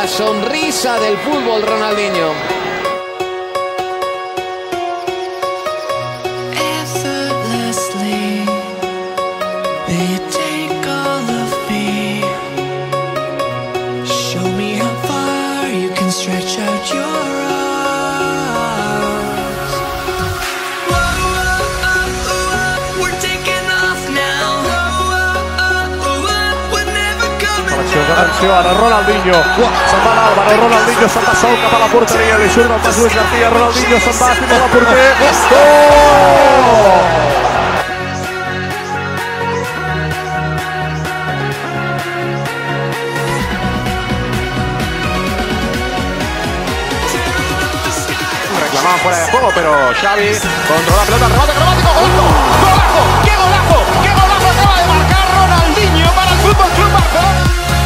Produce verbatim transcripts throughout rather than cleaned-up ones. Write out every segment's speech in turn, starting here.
La sonrisa del fútbol, Ronaldinho. Atención a Ronaldinho, se'n va l'Àlvaro, Ronaldinho se'n va sol cap a la porteria, li surt el pas Luis García, Ronaldinho se'n va fins al porter, gol! Reclamaban fuera de juego, pero Xavi controla la pelota, remate acrobático, golazo, golazo, qué golazo, qué golazo acaba de marcar Ronaldinho para el Fútbol Club Barcelona.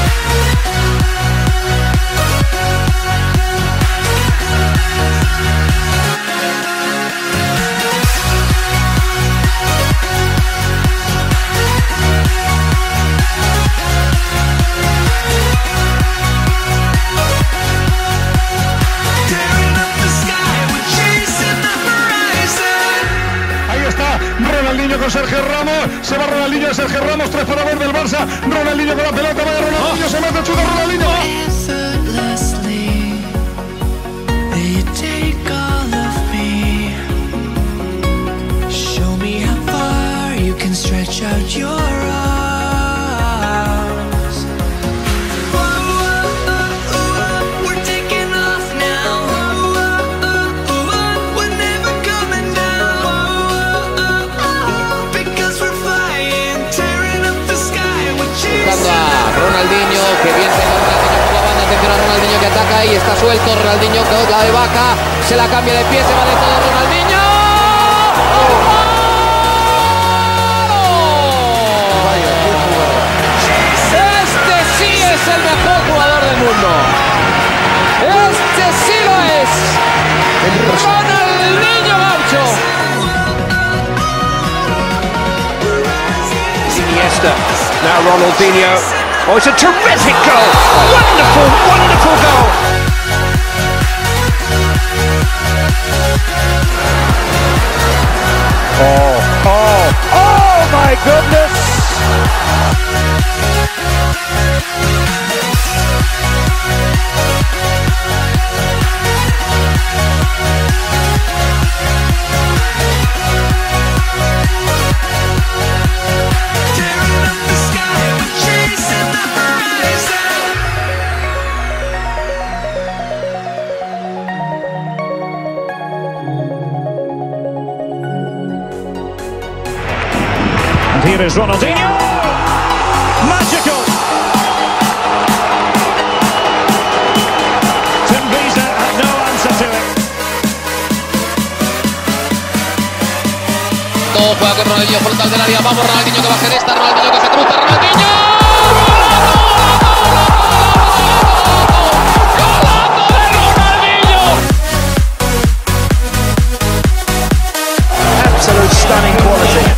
Ronaldinho con Sergio Ramos, se va Ronaldinho de Sergio Ramos, tres para dos del Barça, Ronaldinho con la pelota, vaya Ronaldinho, oh. Se mete, chuta Ronaldinho. Ronaldinho, que bien pega Ronaldinho por la banda, atención a Ronaldinho que ataca y está suelto, Ronaldinho con la de Vaca, se la cambia de pie, se va de todo Ronaldinho. ¡Oh! Este sí es el mejor jugador del mundo. Este sí lo es. Ronaldinho Gaucho. Iniesta, now Ronaldinho. Oh, it's a terrific goal! Wonderful, wonderful goal! Oh, oh, oh my goodness! Here is Ronaldinho! Magical! Tim Wiese had no answer to it. Todo juega con Ronaldinho, frontal del área, vamos Ronaldinho que va a hacer esta, Ronaldinho que se cruza, Ronaldinho. Absolute stunning quality.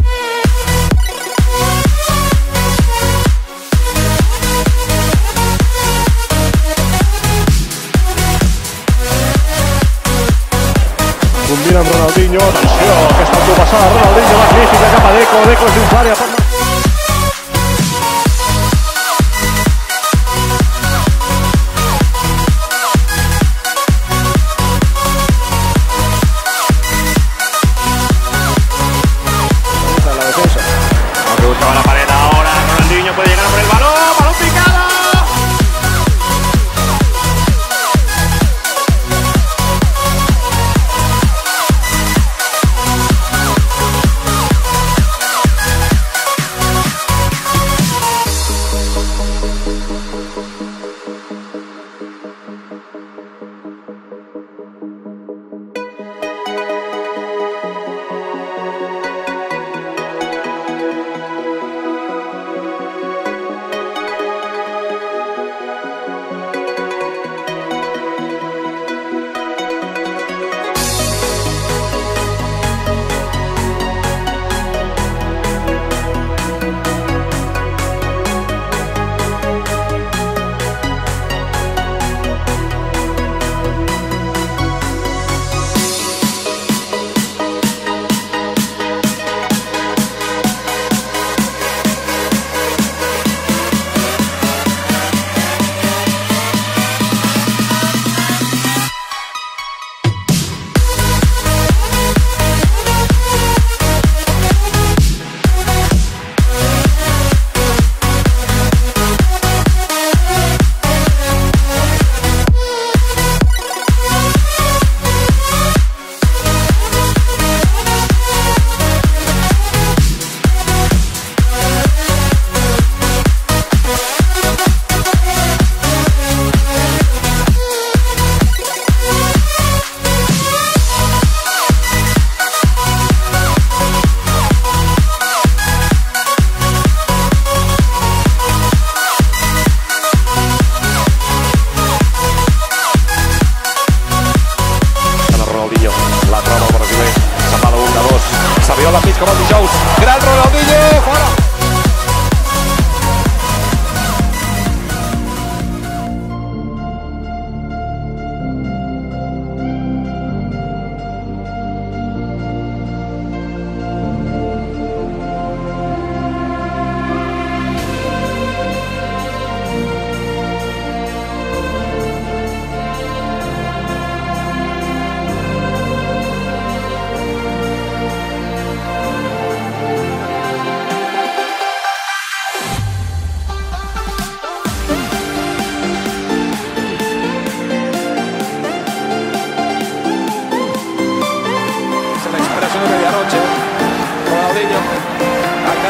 Combina amb Ronaldinho, atenció, aquesta autopassada Ronaldinho, magnífica cap a Deco, Deco és dins l'àrea. La defensa. Que buscaba la pared ahora, Ronaldinho puede llegar por el balón, balón picado.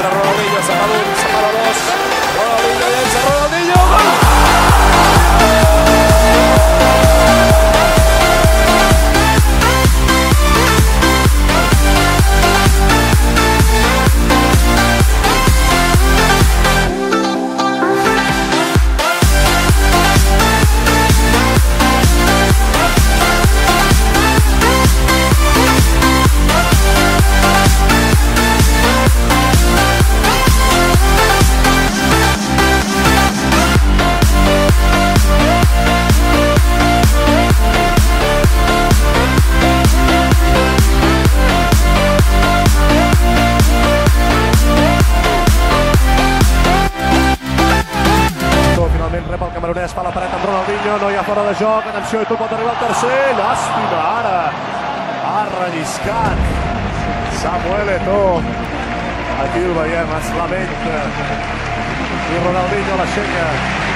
para Ronaldinho, saca uno, saca dos. Ronaldinho, llença, Ronaldinho, gol! Rep el camerunès, fa la paret amb Ronaldinho, no hi ha fora de joc, atenció, i tu pot arribar el tercer, llàstima ara, ha relliscat Samuel Eto'o, aquí el veiem, es lamenta, i Ronaldinho l'aixeca.